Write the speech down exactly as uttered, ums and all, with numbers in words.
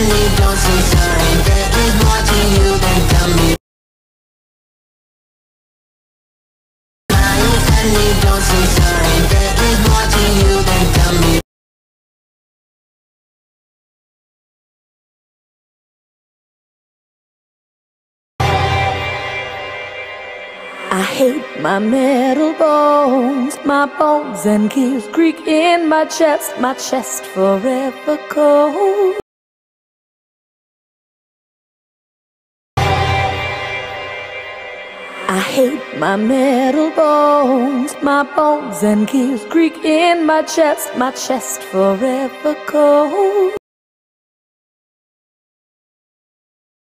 me, don't say sorry. There is more to you than tell me. Smile at me, don't say sorry. There is more to you than tell me. I hate my metal bones, my bones and gears creak in my chest, my chest forever cold. I hate my metal bones, my bones and gears creak in my chest, my chest forever cold.